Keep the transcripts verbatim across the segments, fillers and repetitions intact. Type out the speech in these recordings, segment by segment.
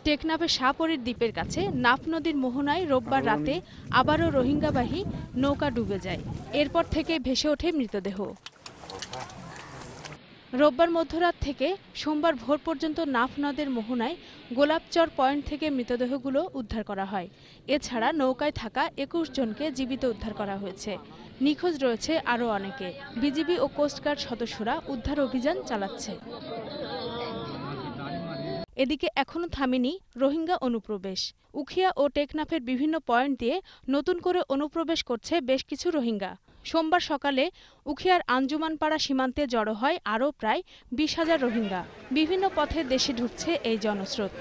টেকনাফের শাহপরীর দ্বীপের কাছে নাফ নদীর মোহনায় রোববার রাতে আবারও রোহিঙ্গাবাহী নৌকা ডুবে যায়। এরপর থেকে ভেসে ওঠে মৃতদেহ। রোববার মধ্যরাত থেকে সোমবার ভোর পর্যন্ত নাফ নদের মোহনায় গোলাপচর পয়েন্ট থেকে মৃতদেহগুলো উদ্ধার করা হয়। এছাড়া নৌকায় থাকা একুশ জনকে জীবিত উদ্ধার করা হয়েছে। নিখোঁজ রয়েছে আরও অনেকে। বিজিবি ও কোস্টগার্ড সদস্যরা উদ্ধার অভিযান চালাচ্ছে। এদিকে এখনো থামেনি রোহিঙ্গা অনুপ্রবেশ। উখিয়া ও টেকনাফের বিভিন্ন পয়েন্ট দিয়ে নতুন করে অনুপ্রবেশ করছে বেশ কিছু রোহিঙ্গা। সোমবার সকালে উখিয়ার আঞ্জুমানপাড়া সীমান্তে জড়ো হয় আরও প্রায় বিশ হাজার রোহিঙ্গা। বিভিন্ন পথে দেশে ঢুকছে এই জনস্রোত।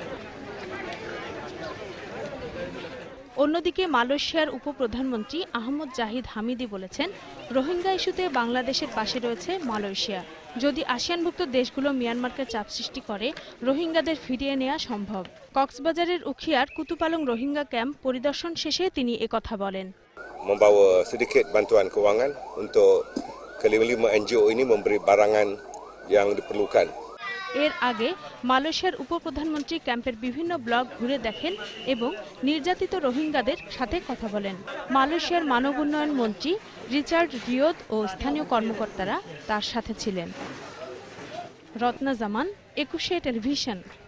অন্যদিকে মালয়েশিয়ার উপপ্রধানমন্ত্রী আহমদ জাহিদ হামিদি বলেছেন, রোহিঙ্গা ইস্যুতে বাংলাদেশের পাশে রয়েছে মালয়েশিয়া। যদি আসিয়ানভুক্ত দেশগুলো মিয়ানমারকে চাপ সৃষ্টি করে, রোহিঙ্গাদের ফিরিয়ে নেওয়া সম্ভব। কক্সবাজারের উখিয়ার কুতুপালং রোহিঙ্গা ক্যাম্প পরিদর্শন শেষে তিনি একথা বলেন। Membawa sedikit bantuan kewangan untuk kelima-lima N G O ini memberi barangan yang diperlukan. এর আগে মালয়েশিয়ার উপপ্রধানমন্ত্রী ক্যাম্পের বিভিন্ন ব্লক ঘুরে দেখেন এবং নির্যাতিত রোহিঙ্গাদের সাথে কথা বলেন। মালয়েশিয়ার মানব উন্নয়ন মন্ত্রী রিচার্ড রিওদ ও স্থানীয় কর্মকর্তারা তার সাথে ছিলেন। রত্না জামান, একুশে টেলিভিশন।